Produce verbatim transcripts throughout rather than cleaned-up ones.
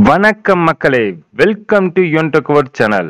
வணக்கம் மக்களே, welcome to யோன்டெக் channel.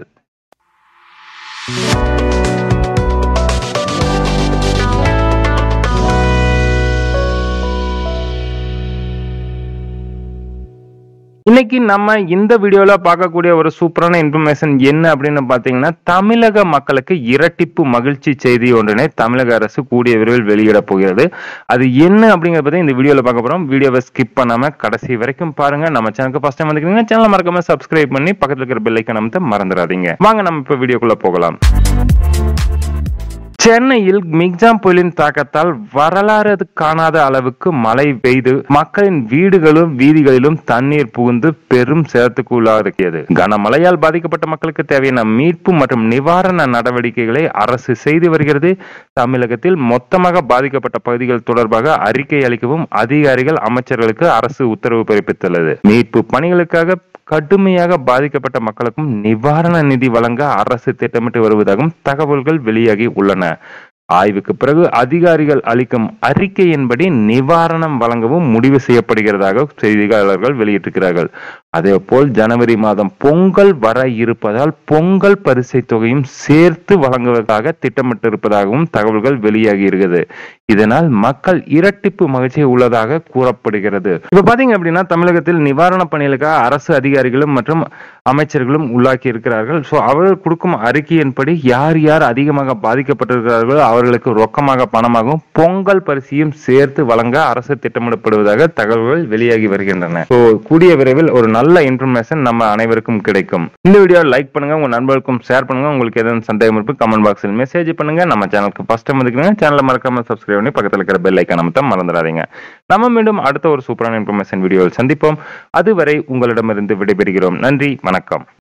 இன்னைக்கு நம்ம இந்த வீடியோல பார்க்கக்கூடிய ஒரு சூப்பரான இன்ஃபர்மேஷன் என்ன அப்படின்னு பாத்தீங்கன்னா, தமிழக மக்களுக்கு இரட்டிப்பு மகிழ்ச்சி செய்தி ஒன்றினை தமிழக அரசு கூடிய விரைவில் வெளியிட போகிறது. அது என்ன அப்படிங்கறத பத்தி இந்த வீடியோல பார்க்க போறோம். வீடியோவை ஸ்கிப் பண்ணாம கடைசி வரைக்கும் பாருங்க. நம்ம சேனலுக்கு ஃபர்ஸ்ட் டைம் வந்திருக்கீங்கன்னா சேனலை மறக்காம சப்ஸ்கிரைப் பண்ணி பக்கத்துல இருக்கிற பெல் ஐகானை அமுத்த மறந்துடாதீங்க. வாங்க நம்ம இப்ப வீடியோக்குள்ள போகலாம். சென்னையில் மிக்ஜாம் புயலின் தாக்கத்தால் வரலாறு காணாத அளவுக்கு மழை பெய்து மக்களின் வீடுகளும் வீதிகளிலும் தண்ணீர் புகுந்து பெரும் சேதத்துக்கு உள்ளாகியது. கனமழையால் பாதிக்கப்பட்ட மக்களுக்கு தேவையான மீட்பு மற்றும் நிவாரண நடவடிக்கைகளை அரசு செய்து வருகிறது. தமிழகத்தில் மொத்தமாக பாதிக்கப்பட்ட பகுதிகள் தொடர்பாக அறிக்கை அளிக்கவும் அதிகாரிகள் அமைச்சர்களுக்கு அரசு உத்தரவு பிறப்பித்துள்ளது. மீட்பு பணிகளுக்காக கடுமையாக பாதிக்கப்பட்ட மக்களுக்கும் நிவாரண நிதி வழங்க அரசு திட்டமிட்டு வருவதாகவும் தகவல்கள் வெளியாகி உள்ளன. ஆய்வுக்கு பிறகு அதிகாரிகள் அளிக்கும் அறிக்கையின்படி நிவாரணம் வழங்கவும் முடிவு செய்யப்படுகிறதாக செய்தியாளர்கள் வெளியிட்டிருக்கிறார்கள். அதே போல் ஜனவரி மாதம் பொங்கல் வர இருப்பதால் பொங்கல் பரிசை தொகையும் சேர்த்து வழங்குவதாக திட்டமிட்டிருப்பதாகவும் தகவல்கள் வெளியாகி இருக்கிறது. இதனால் மக்கள் இரட்டிப்பு மகிழ்ச்சி உள்ளதாக கூறப்படுகிறது. இப்ப பாத்தீங்க அப்படின்னா, தமிழகத்தில் நிவாரண பணிகளுக்காக அரசு அதிகாரிகளும் மற்றும் அமைச்சர்களும் உள்ளாக்கி இருக்கிறார்கள். சோ அவர்கள் கொடுக்கும் அறிக்கையின்படி யார் யார் அதிகமாக பாதிக்கப்பட்டிருக்கிறார்களோ அவர்களுக்கு ரொக்கமாக பணமாகவும் பொங்கல் பரிசையும் சேர்த்து வழங்க அரசு திட்டமிடப்படுவதாக தகவல்கள் வெளியாகி வருகின்றன. சோ கூடிய விரைவில் ஒரு நல்ல இன்ஃபர்மேஷன் நம்ம அனைவருக்கும் கிடைக்கும். இந்த வீடியோ லைக் பண்ணுங்க, உங்க நண்பர்களுக்கும் ஷேர் பண்ணுங்க. உங்களுக்கு ஏதாவது சந்தேகம் இருக்கு கமெண்ட் பாக்ஸில் மெசேஜ் பண்ணுங்க. நம்ம சேனலுக்கு ஃபர்ஸ்ட் டைம் வந்துக்கிறீங்க சேனலை மறக்காம சப்ஸ்கிரைப் பண்ணி பக்கத்தில் இருக்கிற பெல் ஐகானை அமுத்த மறந்துடாதீங்க. நம்ம மீண்டும் அடுத்த ஒரு சூப்பரான இன்ஃபர்மேஷன் வீடியோவில் சந்திப்போம். அதுவரை உங்களிடமிருந்து விடைபெறுகிறோம். நன்றி, வணக்கம்.